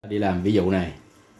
Đi làm ví dụ này,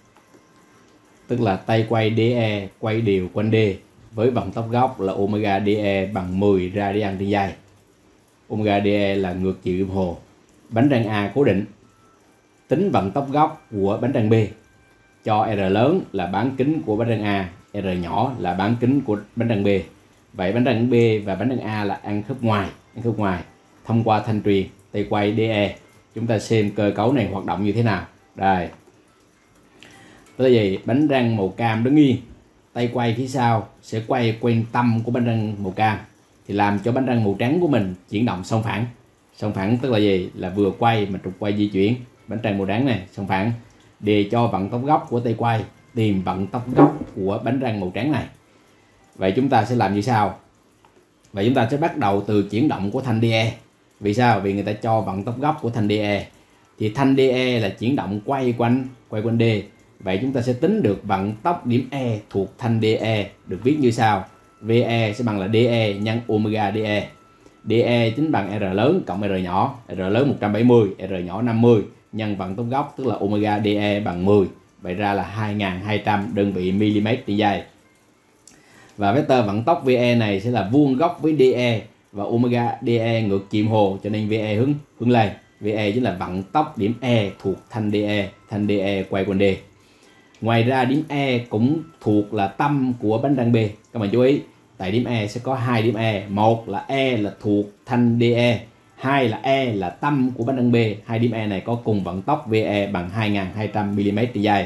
tức là tay quay DE quay đều quanh D với vận tốc góc là omega DE bằng 10 radian trên giây. Omega DE là ngược chiều kim hồ. Bánh răng A cố định. Tính vận tốc góc của bánh răng B. Cho R lớn là bán kính của bánh răng A, R nhỏ là bán kính của bánh răng B. Vậy bánh răng B và bánh răng A là ăn khớp ngoài. Thông qua thanh truyền tay quay DE, chúng ta xem cơ cấu này hoạt động như thế nào. Đây. Tức là gì? Bánh răng màu cam đứng yên, tay quay phía sau sẽ quay quanh tâm của bánh răng màu cam, thì làm cho bánh răng màu trắng của mình chuyển động song phẳng. Song phẳng tức là gì? Là vừa quay mà trục quay di chuyển. Bánh răng màu trắng này song phẳng. Để cho vận tốc góc của tay quay tìm vận tốc góc của bánh răng màu trắng này. Vậy chúng ta sẽ làm như sau. Vậy chúng ta sẽ bắt đầu từ chuyển động của thanh DE. Vì sao? Vì người ta cho vận tốc góc của thanh DE. Thì thanh DE là chuyển động quay quanh D. Vậy chúng ta sẽ tính được vận tốc điểm E thuộc thanh DE được viết như sau. VE sẽ bằng là DE nhân omega DE. DE chính bằng R lớn cộng R nhỏ. R lớn 170, R nhỏ 50 nhân vận tốc góc tức là omega DE bằng 10. Vậy ra là 2200 đơn vị mm trên giây. Và vectơ vận tốc VE này sẽ là vuông góc với DE và omega DE ngược chiều hồ, cho nên VE hướng lên. VE chính là vận tốc điểm E thuộc thanh DE quay quanh D. Ngoài ra điểm E cũng thuộc là tâm của bánh răng B. Các bạn chú ý, tại điểm E sẽ có hai điểm E. Một là E là thuộc thanh DE, hai là E là tâm của bánh răng B. Hai điểm E này có cùng vận tốc VE bằng 2200 mm trên giây.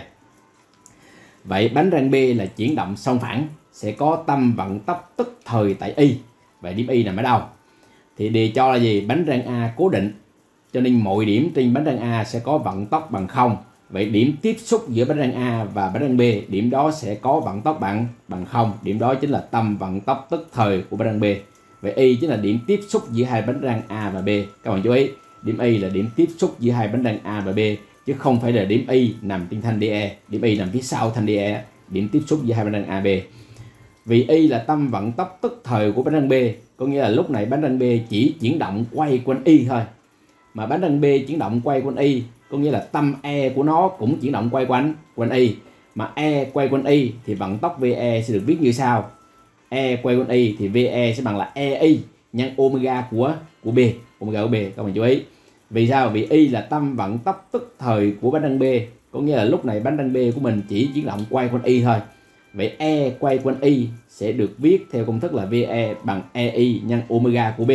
Vậy bánh răng B là chuyển động song phẳng, sẽ có tâm vận tốc tức thời tại Y. Vậy điểm Y nằm ở đâu? Thì đề cho là gì? Bánh răng A cố định, cho nên mọi điểm trên bánh răng A sẽ có vận tốc bằng 0. Vậy điểm tiếp xúc giữa bánh răng A và bánh răng B, điểm đó sẽ có vận tốc bằng 0. Điểm đó chính là tâm vận tốc tức thời của bánh răng B. Vậy Y chính là điểm tiếp xúc giữa hai bánh răng A và B. Các bạn chú ý, điểm Y là điểm tiếp xúc giữa hai bánh răng A và B, chứ không phải là điểm Y nằm trên thanh DE. Điểm Y nằm phía sau thanh DE, điểm tiếp xúc giữa hai bánh răng A, B. Vì Y là tâm vận tốc tức thời của bánh răng B, có nghĩa là lúc này bánh răng B chỉ chuyển động quay quanh Y thôi. Mà bánh răng B chuyển động quay quanh Y, có nghĩa là tâm E của nó cũng chuyển động quay quanh Y. Mà E quay quanh Y thì vận tốc VE sẽ được viết như sau. E quay quanh Y thì VE sẽ bằng là EI nhân omega của B. Omega của B, các bạn chú ý. Vì sao? Vì Y là tâm vận tốc tức thời của bánh răng B, có nghĩa là lúc này bánh răng B của mình chỉ chuyển động quay quanh Y thôi. Vậy E quay quanh Y sẽ được viết theo công thức là VE bằng EI nhân omega của B.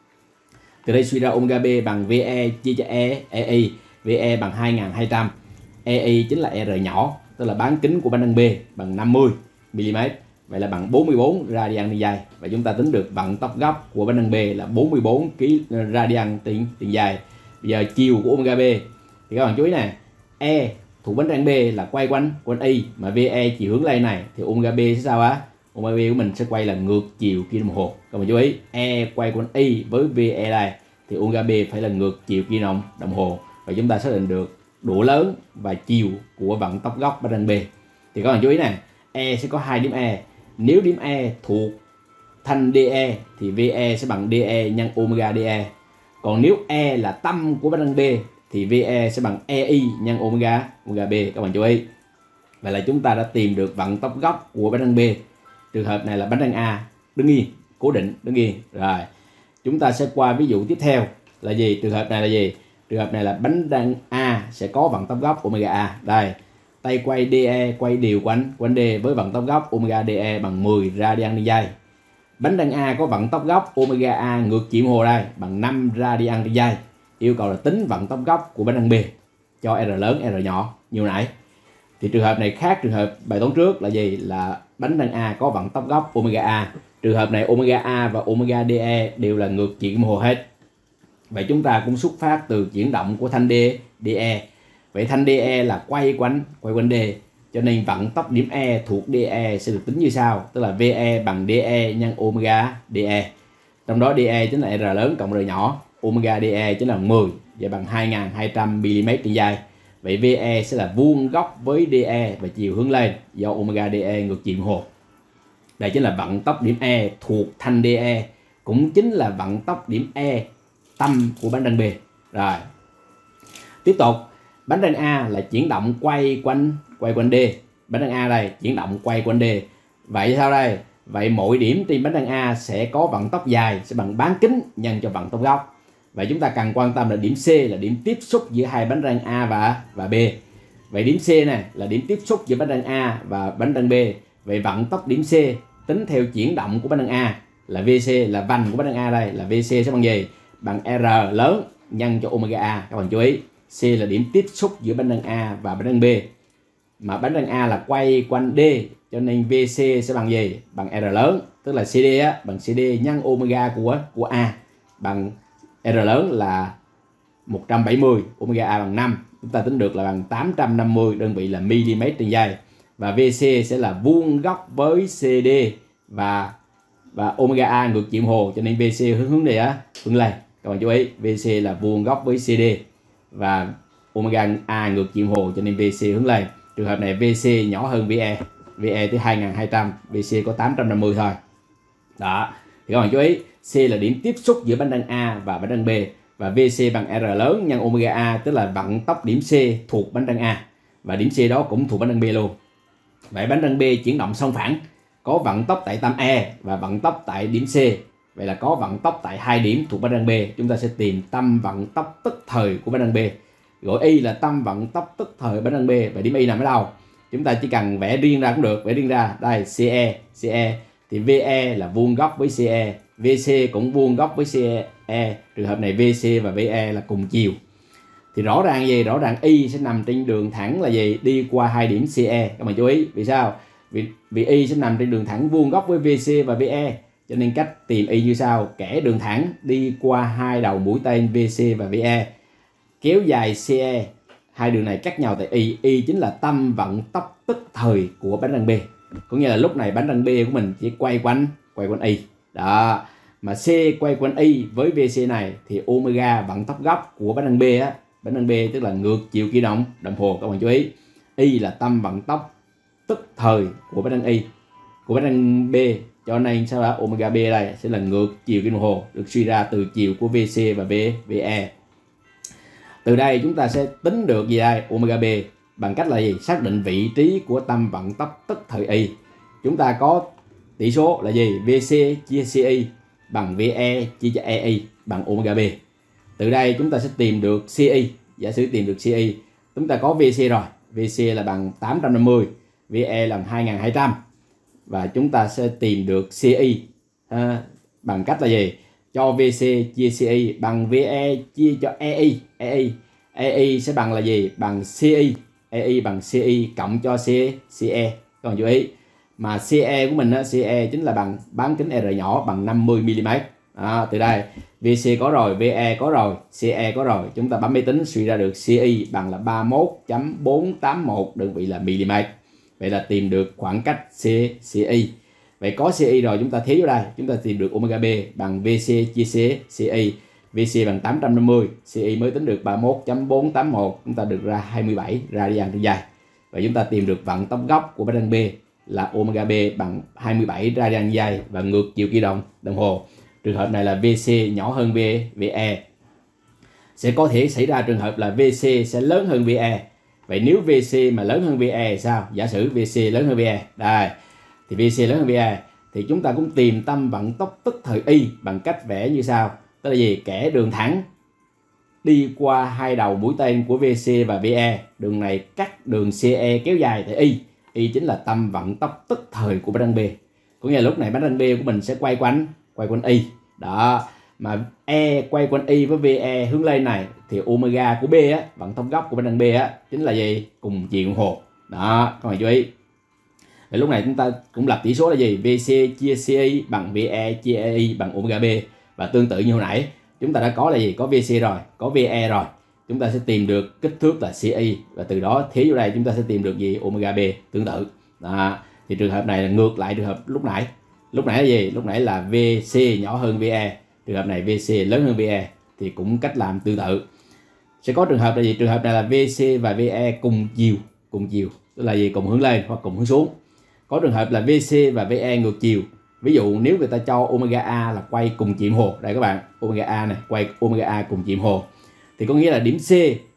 Từ đây suy ra omega B bằng VE chia cho EI. VE bằng 2200. EI chính là R nhỏ, tức là bán kính của bánh răng B bằng 50 mm. Vậy là bằng 44 radian trên giây. Và chúng ta tính được vận tốc góc của bánh răng B là 44 radian trên giây. Bây giờ chiều của omega B thì các bạn chú ý nè, E thuộc bánh răng B là quay quanh Y, mà VE chiều hướng lên này thì omega B sẽ sao á? Omega B của mình sẽ quay là ngược chiều kim đồng hồ. Các bạn chú ý, E quay quanh Y với VE đây thì omega B phải là ngược chiều kim đồng hồ. Và chúng ta xác định được độ lớn và chiều của vận tốc góc bánh răng B. Thì các bạn chú ý nè, E sẽ có hai điểm E. Nếu điểm E thuộc thanh DE thì VE sẽ bằng DE nhân omega DE. Còn nếu E là tâm của bánh răng B thì VE sẽ bằng EI nhân omega B. Các bạn chú ý. Vậy là chúng ta đã tìm được vận tốc góc của bánh răng B. Trường hợp này là bánh răng A đứng yên, cố định đứng yên. Rồi, chúng ta sẽ qua ví dụ tiếp theo là gì? Trường hợp này là gì? Trường hợp này là bánh răng A sẽ có vận tốc góc omega A. Đây, tay quay DE quay đều quanh D với vận tốc góc omega DE bằng 10 radian trên giây. Bánh răng A có vận tốc góc omega A ngược chiều hồ đây bằng 5 radian trên giây. Yêu cầu là tính vận tốc góc của bánh răng B cho R lớn, R nhỏ như nãy. Thì trường hợp này khác trường hợp bài toán trước là gì? Là bánh răng A có vận tốc góc omega A. Trường hợp này omega A và omega DE đều là ngược chiều kim hồ hết. Vậy chúng ta cũng xuất phát từ chuyển động của thanh DE. Vậy thanh DE là quay quanh D, cho nên vận tốc điểm E thuộc DE sẽ được tính như sau, tức là VE bằng DE nhân omega DE. Trong đó DE chính là R lớn cộng R nhỏ, omega DE chính là 10, vậy bằng 2200 mm trên giây. Vậy VE sẽ là vuông góc với DE và chiều hướng lên do omega DE ngược chiều hồ. Đây chính là vận tốc điểm E thuộc thanh DE, cũng chính là vận tốc điểm E tâm của bánh răng B. Rồi, tiếp tục bánh răng A là chuyển động quay quanh D. Bánh răng A đây chuyển động quay quanh D. Vậy sao đây? Vậy mỗi điểm trên bánh răng A sẽ có vận tốc dài sẽ bằng bán kính nhân cho vận tốc góc. Vậy chúng ta cần quan tâm là điểm C là điểm tiếp xúc giữa hai bánh răng A và B. Vậy điểm C này là điểm tiếp xúc giữa bánh răng A và bánh răng B. Vậy vận tốc điểm C tính theo chuyển động của bánh răng A là VC, là vành của bánh răng A đây là VC sẽ bằng gì? Bằng R lớn nhân cho omega A. Các bạn chú ý, C là điểm tiếp xúc giữa bánh răng A và bánh răng B. Mà bánh răng A là quay quanh D, cho nên VC sẽ bằng gì? Bằng R lớn, tức là CD á, bằng CD nhân omega của A bằng R lớn là 170, omega A bằng 5. Chúng ta tính được là bằng 850, đơn vị là mm trên giây. Và VC sẽ là vuông góc với CD và omega A ngược chiều hồ, cho nên VC hướng đi á, hướng lên. Các bạn chú ý, VC là vuông góc với CD và omega A ngược chiều hồ, cho nên VC hướng lên. Trường hợp này VC nhỏ hơn VE, VE tới 2200, VC có 850 thôi. Đó, thì các bạn chú ý, C là điểm tiếp xúc giữa bánh răng A và bánh răng B, và VC bằng R lớn nhân omega A, tức là vận tốc điểm C thuộc bánh răng A và điểm C đó cũng thuộc bánh răng B luôn. Vậy bánh răng B chuyển động song phẳng, có vận tốc tại tâm E và vận tốc tại điểm C. Vậy là có vận tốc tại hai điểm thuộc bánh răng B. Chúng ta sẽ tìm tâm vận tốc tức thời của bánh răng B. Gọi Y là tâm vận tốc tức thời bánh răng B. Và điểm Y nằm ở đâu? Chúng ta chỉ cần vẽ riêng ra cũng được. Vẽ riêng ra. Đây, CE. Thì VE là vuông góc với CE. VC cũng vuông góc với CE. Trường hợp này VC và VE là cùng chiều. Thì rõ ràng gì? Rõ ràng Y sẽ nằm trên đường thẳng là gì? Đi qua hai điểm CE. Các bạn chú ý. Vì sao? Vì Y sẽ nằm trên đường thẳng vuông góc với VC và VE. Cho nên cách tìm Y như sau: kẻ đường thẳng đi qua hai đầu mũi tên VC và VE, kéo dài CE, hai đường này cắt nhau tại Y. Y chính là tâm vận tốc tức thời của bánh răng B. Có nghĩa là lúc này bánh răng B của mình chỉ quay quanh Y. Đó. Mà C quay quanh Y với VC này thì omega vận tốc góc của bánh răng B á, bánh răng B tức là ngược chiều kim đồng hồ. Các bạn chú ý, Y là tâm vận tốc tức thời của bánh răng Y, của bánh răng B, cho nên sau đó omega B đây sẽ là ngược chiều kim đồng hồ, được suy ra từ chiều của VC và VE. Từ đây chúng ta sẽ tính được gì đây? Omega B bằng cách là gì? Xác định vị trí của tâm vận tốc tức thời Y. Chúng ta có tỷ số là gì? VC chia CI bằng VE chia cho EI bằng omega B. Từ đây chúng ta sẽ tìm được CI. Giả sử tìm được CI, chúng ta có VC rồi. VC là bằng 850, VE là 2200. Và chúng ta sẽ tìm được CI bằng cách là gì? Cho VC chia CI bằng VE chia cho EI. EI sẽ bằng là gì? Bằng CI. EI bằng CI cộng cho CE. Các bạn chú ý. Mà CE của mình á, CE chính là bằng bán kính R nhỏ bằng 50 mm. Từ đây VC có rồi, VE có rồi, CE có rồi. Chúng ta bấm máy tính suy ra được CI bằng là 31.481 đơn vị là mm. Vậy là tìm được khoảng cách CI. Vậy có CI rồi, chúng ta thế vào đây, chúng ta tìm được omega B bằng VC chia CI. VC bằng 850, CI mới tính được 31.481, chúng ta được ra 27 radian trên giây. Và chúng ta tìm được vận tốc góc của bánh răng B là omega B bằng 27 radian giây và ngược chiều kim đồng hồ. Trường hợp này là VC nhỏ hơn VE. Sẽ có thể xảy ra trường hợp là VC sẽ lớn hơn VE. Vậy nếu VC mà lớn hơn VE thì sao? Giả sử VC lớn hơn VE. Đây, thì VC lớn hơn VE thì chúng ta cũng tìm tâm vận tốc tức thời Y bằng cách vẽ như sau. Tức là gì? Kẻ đường thẳng đi qua hai đầu mũi tên của VC và VE. Đường này cắt đường CE kéo dài tại Y. Y chính là tâm vận tốc tức thời của bánh răng B. Có nghĩa là lúc này bánh răng B của mình sẽ quay quanh Y. Đó. Mà E quay quanh Y với VE hướng lên này thì omega của B á, vận tốc góc của bánh răng B á, chính là gì? Cùng chiều đồng hồ. Đó, các bạn chú ý. Vậy lúc này chúng ta cũng lập tỷ số là gì? VC chia CI bằng VE chia EI bằng omega B. Và tương tự như hồi nãy, chúng ta đã có là gì? Có VC rồi, có VE rồi. Chúng ta sẽ tìm được kích thước là CI và từ đó thế vô đây chúng ta sẽ tìm được gì? Omega B tương tự. Đó. Thì trường hợp này là ngược lại trường hợp lúc nãy. Lúc nãy là gì? Lúc nãy là VC nhỏ hơn VE. Trường hợp này VC lớn hơn VE thì cũng cách làm tương tự. Sẽ có trường hợp là gì? Trường hợp này là VC và VE cùng chiều, tức là gì? Cùng hướng lên hoặc cùng hướng xuống. Có trường hợp là VC và VE ngược chiều. Ví dụ nếu người ta cho omega A là quay cùng chiều hồ, đây các bạn, omega A này, quay omega A cùng chiều hồ, thì có nghĩa là điểm C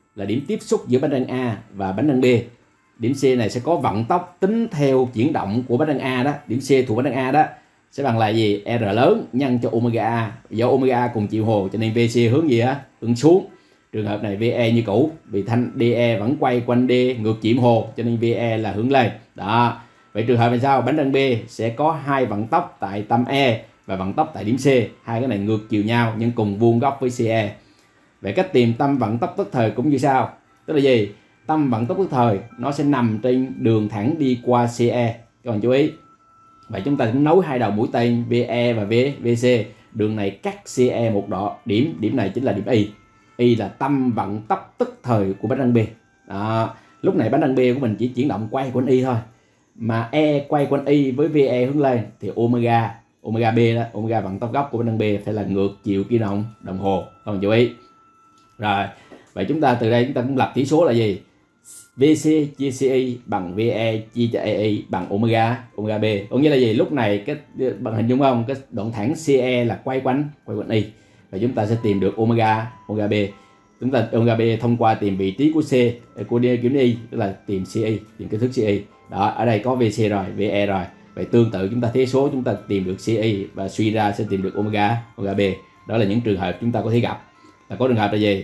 là điểm tiếp xúc giữa bánh răng A và bánh răng B. Điểm C này sẽ có vận tốc tính theo chuyển động của bánh răng A đó. Điểm C thuộc bánh răng A đó sẽ bằng là gì? R lớn nhân cho omega A. Do omega A cùng chiều hồ cho nên VC hướng gì á? Hướng xuống. Trường hợp này VE như cũ, vì thanh DE vẫn quay quanh D ngược chiều hồ cho nên VE là hướng lên. Đó. Vậy trường hợp này sao? Bánh răng B sẽ có hai vận tốc tại tâm E và vận tốc tại điểm C. Hai cái này ngược chiều nhau nhưng cùng vuông góc với CE. Vậy cách tìm tâm vận tốc tức thời cũng như sau. Tức là gì? Tâm vận tốc tức thời nó sẽ nằm trên đường thẳng đi qua CE. Các bạn chú ý. Vậy chúng ta cũng nối hai đầu mũi tên VE và VC. Đường này cắt CE một đoạn. Điểm này chính là điểm Y. Y là tâm vận tốc tức thời của bánh răng B. Đó. Lúc này bánh răng B của mình chỉ chuyển động quay quanh Y thôi. Mà E quay quanh Y với VE hướng lên thì omega B đó, omega vận tốc gốc của bánh răng B phải là ngược chiều kim đồng hồ. Các bạn chú ý. Rồi, vậy chúng ta từ đây chúng ta cũng lập tỷ số là gì? VC chia CI bằng VE chia cho EI bằng omega B. Có nghĩa là gì? Lúc này cái bằng hình dung không? Cái đoạn thẳng CE là quay quanh Y. Và chúng ta sẽ tìm được omega B. Chúng ta omega B thông qua tìm vị trí của C của D kiếm Y, tức là tìm CI, tìm kích thước CI. Đó, ở đây có VC rồi, VE rồi. Vậy tương tự chúng ta thế số chúng ta tìm được CI và suy ra sẽ tìm được omega B. Đó là những trường hợp chúng ta có thể gặp. Là có trường hợp là gì?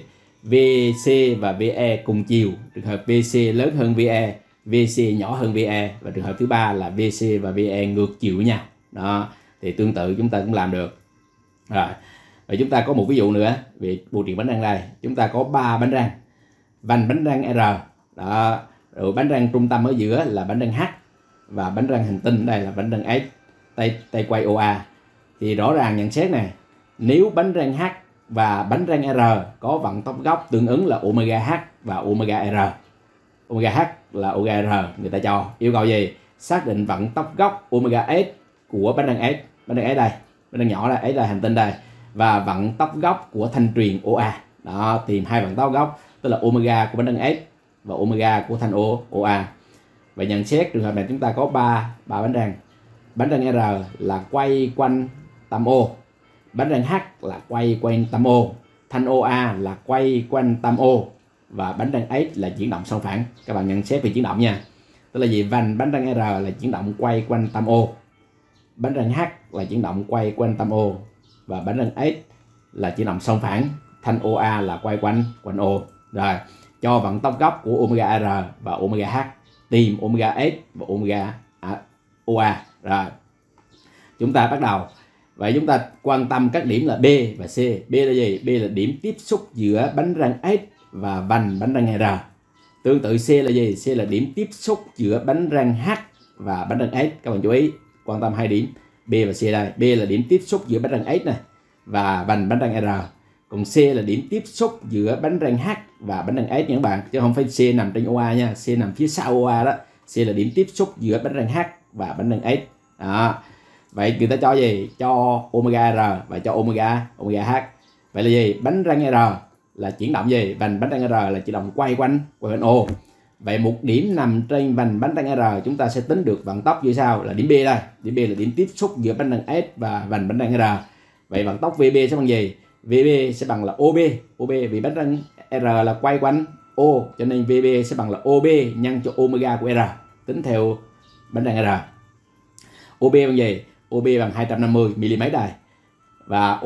VC và VE cùng chiều, trường hợp VC lớn hơn VE, VC nhỏ hơn VE, và trường hợp thứ ba là VC và VE ngược chiều với nhau. Đó, thì tương tự chúng ta cũng làm được. Rồi, và chúng ta có một ví dụ nữa về bộ truyện bánh răng đây. Chúng ta có 3 bánh răng, vành bánh răng R, đó, rồi bánh răng trung tâm ở giữa là bánh răng H, và bánh răng hành tinh đây là bánh răng S, tay quay OA. Thì rõ ràng nhận xét này, nếu bánh răng H và bánh răng R có vận tốc gốc tương ứng là omega H và omega R. Omega H là omega R, người ta cho yêu cầu gì? Xác định vận tốc gốc omega S của bánh răng S. Bánh răng S đây, bánh răng nhỏ đây, S là hành tinh đây. Và vận tốc gốc của thanh truyền OA. Đó, tìm hai vận tốc gốc, tức là omega của bánh răng S và omega của thanh OA. Vậy nhận xét trường hợp này chúng ta có 3 bánh răng. Bánh răng R là quay quanh tâm O. Bánh răng H là quay quanh tâm O. Thanh OA là quay quanh tâm O. Và bánh răng S là chuyển động song phẳng. Các bạn nhận xét về chuyển động nha. Tức là gì? Vành bánh răng R là chuyển động quay quanh tâm O. Bánh răng H là chuyển động quay quanh tâm O. Và bánh răng S là chuyển động song phẳng. Thanh OA là quay quanh O. Rồi, cho vận tốc gốc của omega R và omega H. Tìm omega S và omega OA. Rồi, chúng ta bắt đầu. Vậy chúng ta quan tâm các điểm là B và C. B là gì? B là điểm tiếp xúc giữa bánh răng S và vành bánh răng R. Tương tự C là gì? C là điểm tiếp xúc giữa bánh răng H và bánh răng S. Các bạn chú ý, quan tâm hai điểm B và C đây. B là điểm tiếp xúc giữa bánh răng S này và vành bánh răng R. Còn C là điểm tiếp xúc giữa bánh răng H và bánh răng S nha các bạn. Chứ không phải C nằm trên OA nha. C nằm phía sau OA đó. C là điểm tiếp xúc giữa bánh răng H và bánh răng S. Đó. Vậy người ta cho gì? Cho omega R và cho omega H. Vậy là gì? Bánh răng R là chuyển động gì? Vành bánh răng R là chuyển động quay quanh O. Vậy một điểm nằm trên vành bánh răng R chúng ta sẽ tính được vận tốc như sau là điểm B đây. Điểm B là điểm tiếp xúc giữa bánh răng S và vành bánh răng R. Vậy vận tốc VB sẽ bằng gì? VB sẽ bằng là OB vì bánh răng R là quay quanh O cho nên VB sẽ bằng là OB nhân cho omega của R. Tính theo bánh răng R. OB bằng gì? OB bằng 250 mm đây. Và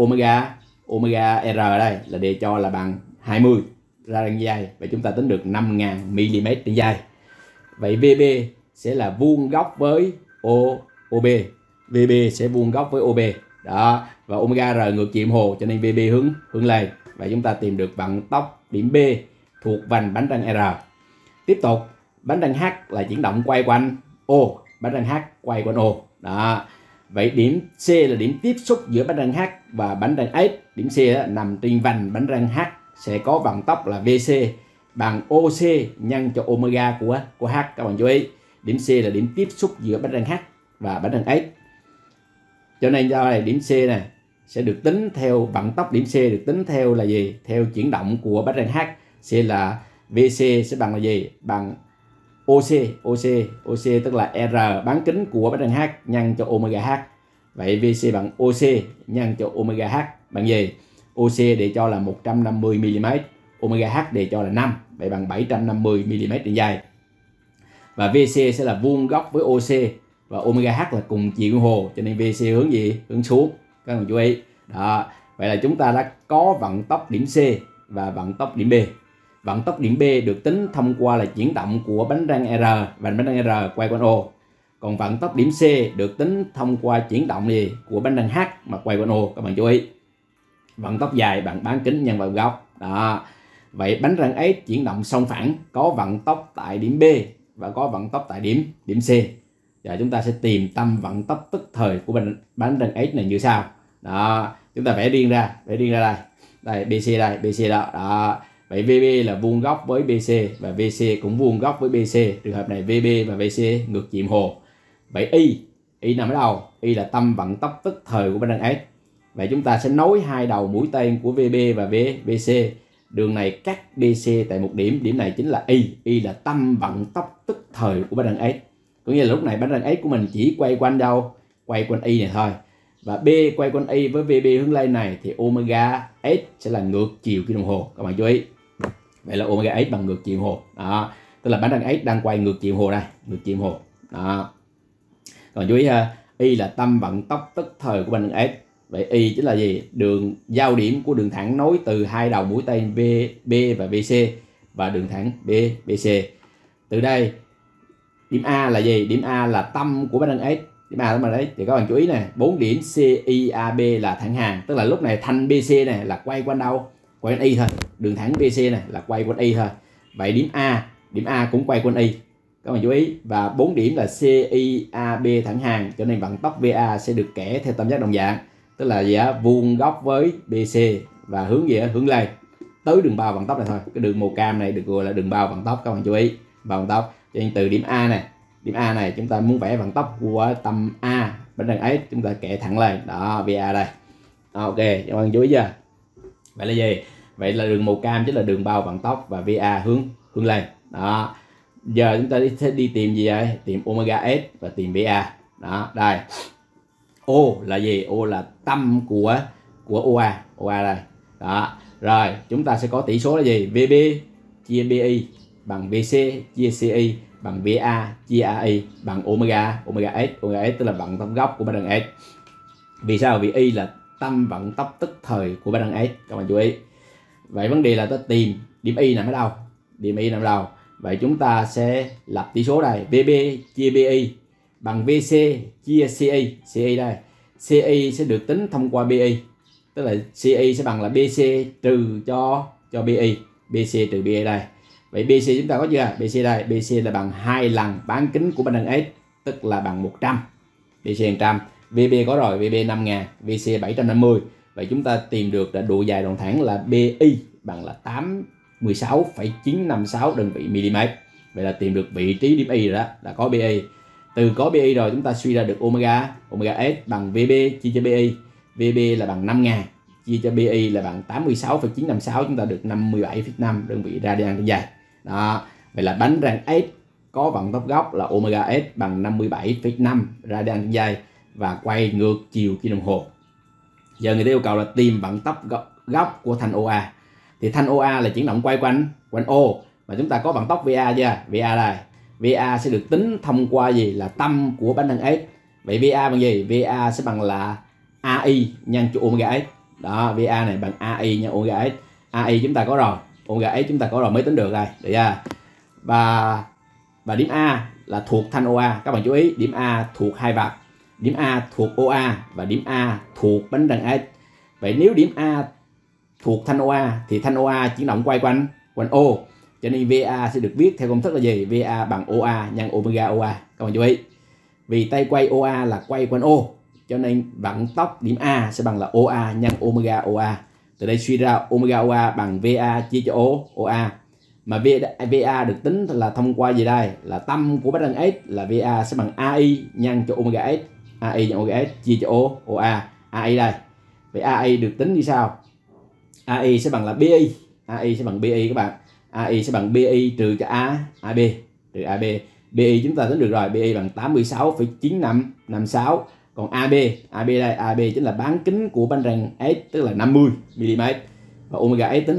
omega R đây là để cho là bằng 20 ra trên giây. Vậy chúng ta tính được 5000 mm trên giây. Vậy VB sẽ là vuông góc với OB. VB sẽ vuông góc với OB. Đó, và omega R ngược chiều hồ cho nên VB hướng lên. Vậy chúng ta tìm được vận tốc điểm B thuộc vành bánh răng R. Tiếp tục, bánh răng H là chuyển động quay quanh O, bánh răng H quay quanh O. Đó. Vậy điểm C là điểm tiếp xúc giữa bánh răng H và bánh răng S. Điểm C đó, nằm trên vành bánh răng H sẽ có vận tốc là VC bằng OC nhân cho omega của H. Các bạn chú ý, điểm C là điểm tiếp xúc giữa bánh răng H và bánh răng S. Cho nên do này điểm C này sẽ được tính theo vận tốc điểm C được tính theo là gì? Theo chuyển động của bánh răng H. C là VC sẽ bằng là gì? Bằng OC tức là R bán kính của bánh răng H nhân cho omega H. Vậy VC bằng OC nhân cho omega H bằng gì? OC để cho là 150 mm, omega H đề cho là 5, vậy bằng 750 mm trên giây. Và VC sẽ là vuông góc với OC, và omega H là cùng chiều đồng hồ, cho nên VC hướng gì? Hướng xuống. Các bạn chú ý. Đó, vậy là chúng ta đã có vận tốc điểm C và vận tốc điểm B. Vận tốc điểm B được tính thông qua là chuyển động của bánh răng R, và bánh răng R quay quanh O. Còn vận tốc điểm C được tính thông qua chuyển động gì? Của bánh răng H mà quay quanh O. Các bạn chú ý. Vận tốc dài bằng bán kính nhân vận góc. Đó. Vậy bánh răng S chuyển động song phẳng, có vận tốc tại điểm B và có vận tốc tại điểm C. Và chúng ta sẽ tìm tâm vận tốc tức thời của bánh răng S này như sau. Đó, chúng ta vẽ riêng ra đây. Đây BC đây, BC đó. Đó. Vậy VB là vuông góc với BC và VC cũng vuông góc với BC. Trường hợp này VB và VC ngược chiều hồ. Vậy Y nằm ở đâu? Y là tâm vận tốc tức thời của bánh răng S. Vậy chúng ta sẽ nối hai đầu mũi tên của VB và VC. Đường này cắt BC tại một điểm, điểm này chính là Y là tâm vận tốc tức thời của bánh răng S. Có nghĩa là lúc này bánh răng S của mình chỉ quay quanh đâu? Quay quanh Y này thôi. Và B quay quanh Y với VB hướng lên này thì omega S sẽ là ngược chiều kim đồng hồ. Các bạn chú ý. Vậy là omega S bằng ngược chiều hồ. Đó, tức là bánh răng S đang quay ngược chiều hồ đây, ngược chiều hồ. Đó. Còn chú ý ha, Y là tâm vận tốc tức thời của bánh răng S. Vậy Y chính là gì? Đường giao điểm của đường thẳng nối từ hai đầu mũi tên B và VC và đường thẳng BC. Từ đây điểm A là gì? Điểm A là tâm của bánh răng S. Điểm A mà đấy thì các bạn chú ý này, 4 điểm CIAB là thẳng hàng, tức là lúc này thanh BC này là quay quanh đâu? Quay quanh Y thôi. Đường thẳng BC này là quay quanh Y thôi. Vậy điểm A cũng quay quanh Y. Các bạn chú ý, và 4 điểm là CIAB thẳng hàng, cho nên vận tốc VA sẽ được kẻ theo tam giác đồng dạng, tức là gì á? Vuông góc với BC và hướng gì á? Hướng lên tới đường bao vận tốc này thôi. Cái đường màu cam này được gọi là đường bao vận tốc. Các bạn chú ý, bao vận tốc. Cho nên từ điểm A này chúng ta muốn vẽ vận tốc của tâm A bánh răng S, chúng ta kẻ thẳng lên đó, VA đây. Ok, các bạn chú ý chưa? Vậy là gì? Vậy là đường màu cam chính là đường bao vận tốc và VA hướng lên đó. Giờ chúng ta sẽ đi tìm gì vậy? Tìm omega S và tìm VA. Đó, đây. O là gì? O là tâm của OA đây. Đó. Rồi, chúng ta sẽ có tỷ số là gì? VB chia BI bằng VC chia CI bằng VA chia AI bằng omega S. Omega S tức là vận tốc gốc của bánh răng S. Vì sao? Vì Y là tâm vận tốc tức thời của bánh răng S. Các bạn chú ý. Vậy vấn đề là ta tìm điểm Y nằm ở đâu? Điểm Y nằm ở đâu? Vậy chúng ta sẽ lập tỷ số đây. VB chia BI bằng VC chia CI. CI đây. CI sẽ được tính thông qua BI. Tức là CI sẽ bằng là BC trừ cho BI. BC trừ BI đây. Vậy BC chúng ta có chưa? BC đây. BC là bằng 2 lần bán kính của bánh răng S, tức là bằng 100. BC 100. VB có rồi. VB 5.000. VC 750. Vậy chúng ta tìm được là độ dài đoạn thẳng là BI bằng là 16,956 đơn vị mm. Vậy là tìm được vị trí điểm Y rồi đó, là có BI. Từ có BI rồi chúng ta suy ra được omega S bằng VB chia cho BI. VB là bằng 5.000 chia cho BI là bằng 86,956, chúng ta được 57,5 đơn vị radian trên giây. Đó, vậy là bánh răng S có vận tốc gốc là omega S bằng 57,5 radian trên giây và quay ngược chiều kim đồng hồ. Giờ người ta yêu cầu là tìm vận tốc gốc của thanh OA. Thì thanh OA là chuyển động quay quanh O, mà chúng ta có vận tốc VA chưa? VA đây. VA sẽ được tính thông qua gì? Là tâm của bánh răng S. Vậy VA bằng gì? VA sẽ bằng là AI nhân cho omega S. Đó, VA này bằng AI nhân omega S. AI chúng ta có rồi, omega S chúng ta có rồi mới tính được đây. Được chưa? Và điểm A là thuộc thanh OA. Các bạn chú ý, điểm A thuộc hai vật. Điểm A thuộc OA và điểm A thuộc bánh răng S. Vậy nếu điểm A thuộc thanh OA thì thanh OA chuyển động quay quanh O, cho nên VA sẽ được viết theo công thức là gì? VA bằng OA nhân omega OA. Các bạn chú ý, vì tay quay OA là quay quanh O, cho nên vận tốc điểm A sẽ bằng là OA nhân omega OA. Từ đây suy ra omega OA bằng VA chia cho OA. Mà VA được tính là thông qua gì đây? Là tâm của bánh răng S là VA sẽ bằng AI nhân cho omega S. AI nhân omega S chia cho OA. AI đây. Vậy AI được tính như sau? AI sẽ bằng là BI. AI sẽ bằng BI các bạn. AI sẽ bằng BI trừ cho AB. Trừ AB. BI chúng ta tính được rồi. BI bằng 86,9556. Còn AB đây. AB chính là bán kính của bánh răng S, tức là 50 mm. Và omega S tính được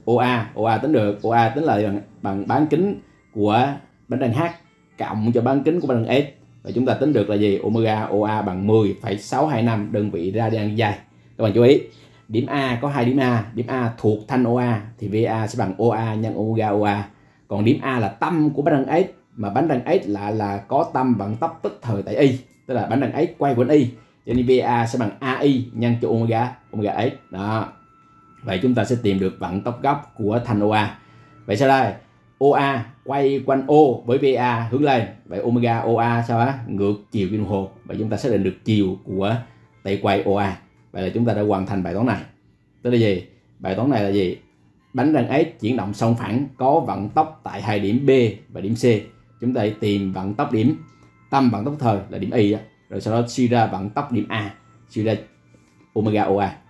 OA tính được. OA tính là bằng bán kính của bánh răng H cộng cho bán kính của bánh răng S. Và chúng ta tính được là gì? Omega OA bằng 10,625 đơn vị radian giai. Các bạn chú ý, điểm A có 2 điểm A. Điểm A thuộc thanh OA thì VA sẽ bằng OA nhân omega OA. Còn điểm A là tâm của bánh răng S, mà bánh răng S là có tâm vận tốc tức thời tại Y, tức là bánh răng S quay quanh Y, cho nên VA sẽ bằng AI nhân cho omega S. Đó. Vậy chúng ta sẽ tìm được vận tốc gốc của thanh OA. Vậy sau đây OA quay quanh O với VA hướng lên. Vậy omega OA sao á? Ngược chiều kim đồng hồ. Vậy chúng ta xác định được chiều của tay quay OA. Vậy là chúng ta đã hoàn thành bài toán này. Tức là gì? Bài toán này là gì? Bánh răng S chuyển động song phẳng có vận tốc tại hai điểm B và điểm C. Chúng ta tìm vận tốc điểm tâm vận tốc thời là điểm Y đó. Rồi sau đó suy ra vận tốc điểm A, suy ra omega OA.